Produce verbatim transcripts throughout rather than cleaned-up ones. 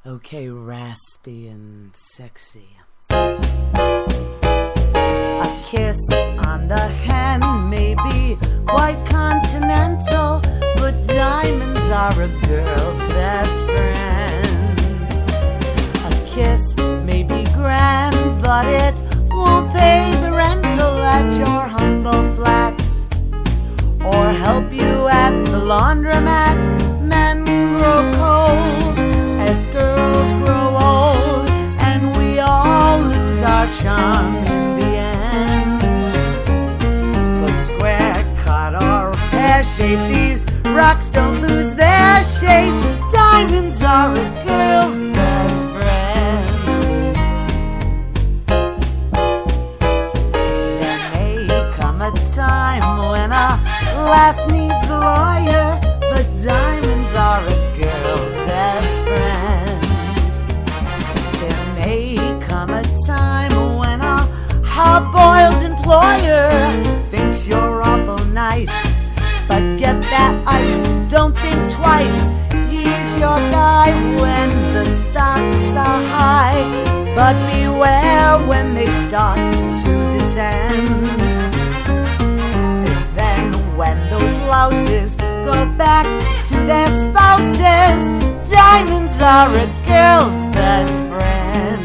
Okay, raspy and sexy. A kiss on the hand may be quite continental, but diamonds are a girl's best friend. A kiss may be grand, but it won't pay the rental at your humble flat, or help you at the laundromat. Men grow cold as girls grow old, and we all lose our charm in the end. But square cut or pear shape, these rocks don't lose their shape. Diamonds are a girl's best friends. There may come a time when a lass needs a lawyer, but diamonds are a girl's best friend. There may come a time when a hard-boiled employer thinks you're awful nice, but get that ice, don't think twice. He's your guy when the stocks are high, but beware when they start to descend. It's then when those louses go back to their spouses. Diamonds are a girl's best friends.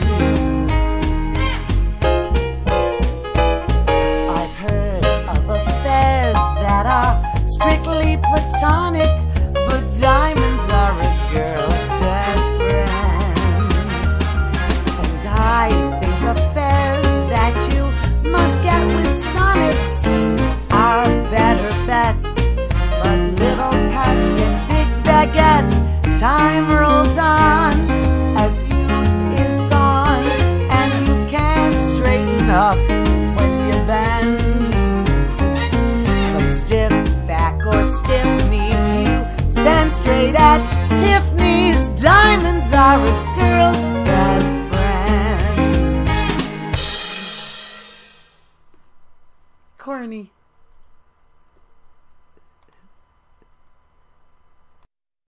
I've heard of affairs that are strictly platonic, but diamonds are a girl's best friends. And I think affairs that you must get with sonnets are better bets, but little pets get big baguettes. Time rolls on as youth is gone, and you can't straighten up when you bend. But stiff back or stiff knees, you stand straight at Tiffany's. Diamonds are a girl's best friend. Corny.